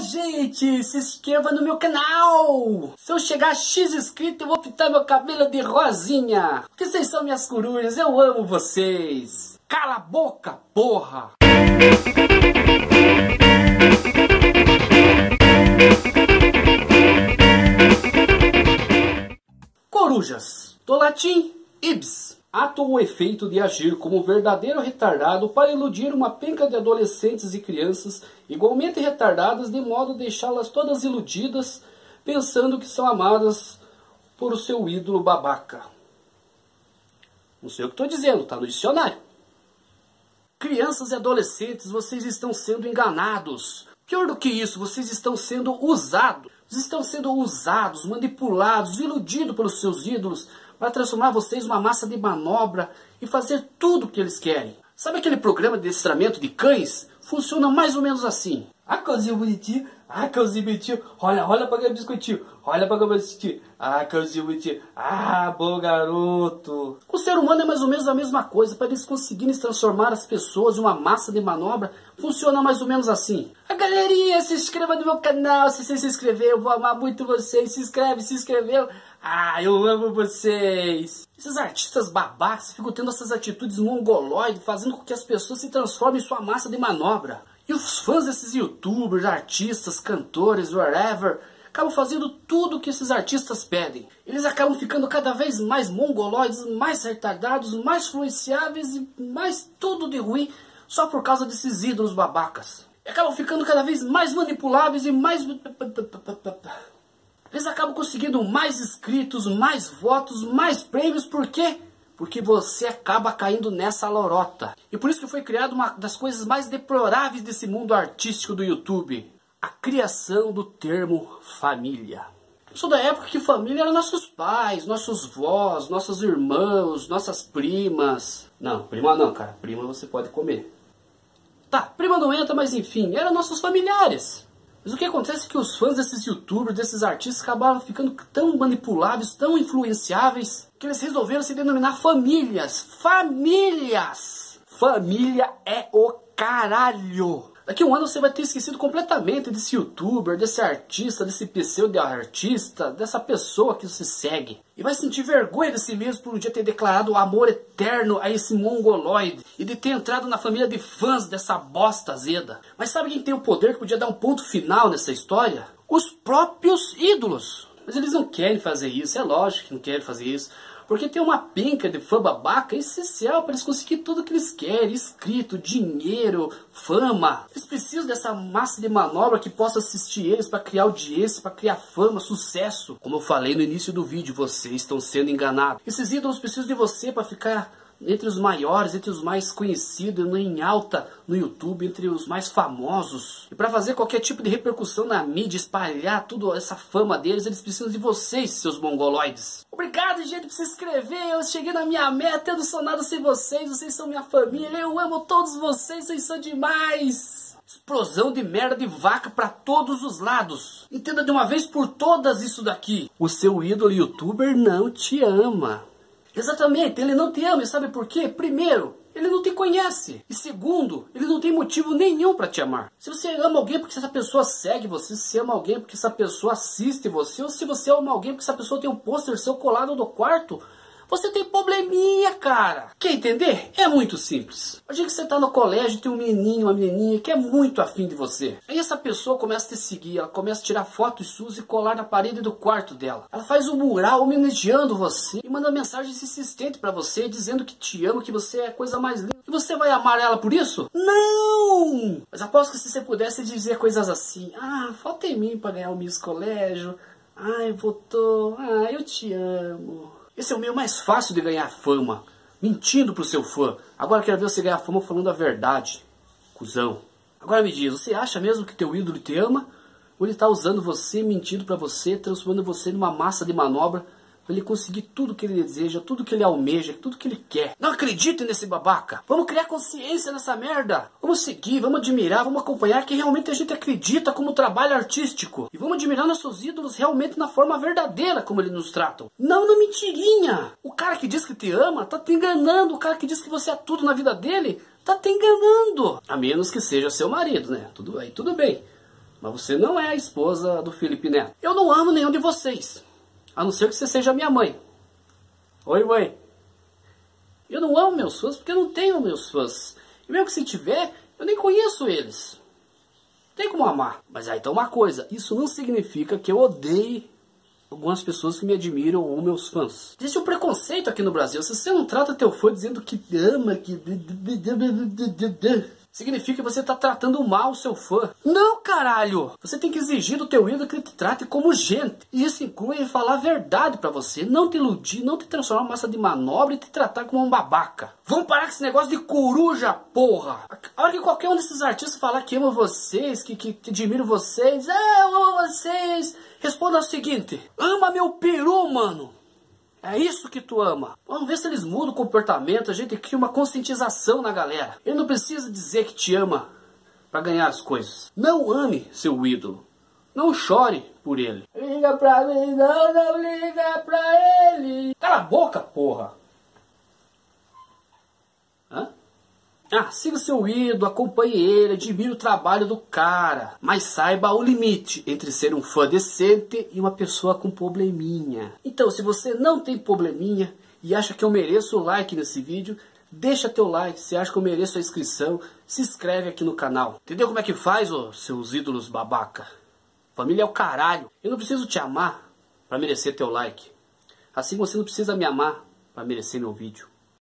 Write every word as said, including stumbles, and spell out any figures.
gente, se inscreva no meu canal. Se eu chegar a X inscritos, eu vou pintar meu cabelo de rosinha. Porque vocês são minhas corujas, eu amo vocês. Cala a boca, porra. Corujas, do latim ibs, ato ou efeito de agir como um verdadeiro retardado para iludir uma penca de adolescentes e crianças igualmente retardadas, de modo a deixá-las todas iludidas, pensando que são amadas por o seu ídolo babaca. Não sei o que estou dizendo, está no dicionário. Crianças e adolescentes, vocês estão sendo enganados. Pior do que isso, vocês estão sendo usados. Vocês estão sendo usados, manipulados, iludidos pelos seus ídolos para transformar vocês numa massa de manobra e fazer tudo o que eles querem. Sabe aquele programa de adestramento de cães? Funciona mais ou menos assim. Ah, cãozinho bonitinho. Ah, cãozinho bonitinho. Olha, olha para o biscoitinho. Olha para o biscoitinho. Ah, cãozinho bonitinho. Ah, bom garoto. O ser humano é mais ou menos a mesma coisa. Para eles conseguirem transformar as pessoas em uma massa de manobra, funciona mais ou menos assim. A galerinha, se inscreva no meu canal. Se você se inscrever, eu vou amar muito vocês. Se inscreve, se inscreveu. Ah, eu amo vocês. Esses artistas babacas ficam tendo essas atitudes mongoloides, fazendo com que as pessoas se transformem em sua massa de manobra. E os fãs desses youtubers, artistas, cantores, whatever, acabam fazendo tudo o que esses artistas pedem. Eles acabam ficando cada vez mais mongoloides, mais retardados, mais influenciáveis e mais tudo de ruim, só por causa desses ídolos babacas. E acabam ficando cada vez mais manipuláveis e mais... Eles acabam conseguindo mais inscritos, mais votos, mais prêmios. Por quê? Porque você acaba caindo nessa lorota. E por isso que foi criada uma das coisas mais deploráveis desse mundo artístico do YouTube. A criação do termo família. Eu sou da época que família eram nossos pais, nossos vós, nossos irmãos, nossas primas. Não, prima não, cara. Prima você pode comer. Tá, prima não entra, mas enfim, eram nossos familiares. Mas o que acontece é que os fãs desses youtubers, desses artistas, acabaram ficando tão manipuláveis, tão influenciáveis, que eles resolveram se denominar famílias. Famílias! Família é o caralho! Daqui a um ano você vai ter esquecido completamente desse youtuber, desse artista, desse pseudo-artista, dessa pessoa que você segue. E vai sentir vergonha de si mesmo por um dia ter declarado o amor eterno a esse mongoloide. E de ter entrado na família de fãs dessa bosta azeda. Mas sabe quem tem o poder que podia dar um ponto final nessa história? Os próprios ídolos. Mas eles não querem fazer isso, é lógico que não querem fazer isso. Porque tem uma penca de fã babaca essencial para eles conseguirem tudo o que eles querem. Inscrito, dinheiro, fama. Eles precisam dessa massa de manobra que possa assistir eles para criar audiência, para criar fama, sucesso. Como eu falei no início do vídeo, vocês estão sendo enganados. Esses ídolos precisam de você para ficar entre os maiores, entre os mais conhecidos, em alta no YouTube, entre os mais famosos. E para fazer qualquer tipo de repercussão na mídia, espalhar toda essa fama deles, eles precisam de vocês, seus mongoloides. Obrigado, gente, por se inscrever. Eu cheguei na minha meta, eu não sou nada sem vocês. Vocês são minha família, eu amo todos vocês, vocês são demais. Explosão de merda de vaca para todos os lados. Entenda de uma vez por todas isso daqui. O seu ídolo youtuber não te ama. Exatamente, ele não te ama, e sabe por quê? Primeiro, ele não te conhece. E segundo, ele não tem motivo nenhum para te amar. Se você ama alguém porque essa pessoa segue você, se você ama alguém porque essa pessoa assiste você, ou se você ama alguém porque essa pessoa tem um pôster seu colado no quarto, você tem probleminha, cara. Quer entender? É muito simples. Imagina que você tá no colégio e tem um menininho, uma menininha que é muito afim de você. Aí essa pessoa começa a te seguir, ela começa a tirar fotos suas e colar na parede do quarto dela. Ela faz um mural homenageando você e manda mensagens insistentes pra você, dizendo que te ama, que você é a coisa mais linda. E você vai amar ela por isso? Não! Mas aposto que se você pudesse dizer coisas assim: ah, falta em mim pra ganhar o Miss Colégio. Ai, votou. Ah, eu te amo. Esse é o meio mais fácil de ganhar fama, mentindo pro seu fã. Agora eu quero ver você ganhar fama falando a verdade, cuzão. Agora me diz, você acha mesmo que teu ídolo te ama? Ou ele tá usando você, mentindo pra você, transformando você numa massa de manobra para ele conseguir tudo que ele deseja, tudo que ele almeja, tudo que ele quer? Não acreditem nesse babaca. Vamos criar consciência nessa merda. Vamos seguir, vamos admirar, vamos acompanhar que realmente a gente acredita como trabalho artístico. E vamos admirar nossos ídolos realmente na forma verdadeira como eles nos tratam. Não na mentirinha. O cara que diz que te ama tá te enganando. O cara que diz que você é tudo na vida dele tá te enganando. A menos que seja seu marido, né? Tudo aí, tudo bem. mas você não é a esposa do Felipe Neto. Eu não amo nenhum de vocês, a não ser que você seja minha mãe. Oi, mãe. Eu não amo meus fãs porque eu não tenho meus fãs. E mesmo que se tiver, eu nem conheço eles. Tem como amar. Mas aí tá uma coisa, isso não significa que eu odeie algumas pessoas que me admiram ou meus fãs. Existe um preconceito aqui no Brasil. Se você não trata teu fã dizendo que ama, que... significa que você está tratando mal o seu fã. Não, caralho! Você tem que exigir do teu ídolo que ele te trate como gente. E isso inclui falar a verdade pra você. Não te iludir, não te transformar em massa de manobra e te tratar como um babaca. Vamos parar com esse negócio de coruja, porra! A hora que qualquer um desses artistas falar que ama vocês, que, que, que admira vocês, ah, eu amo vocês, responda o seguinte: ama meu peru, mano! É isso que tu ama. Vamos ver se eles mudam o comportamento, a gente cria uma conscientização na galera. Ele não precisa dizer que te ama para ganhar as coisas. Não ame seu ídolo. Não chore por ele. Liga pra mim, não, não liga pra ele. Cala a boca, porra. Hã? Ah, siga seu ídolo, acompanhe ele, admire o trabalho do cara. Mas saiba o limite entre ser um fã decente e uma pessoa com probleminha. Então, se você não tem probleminha e acha que eu mereço o like nesse vídeo, deixa teu like. Se acha que eu mereço a inscrição, se inscreve aqui no canal. Entendeu como é que faz, ô, seus ídolos babaca? Família é o caralho. Eu não preciso te amar para merecer teu like. Assim você não precisa me amar para merecer meu vídeo.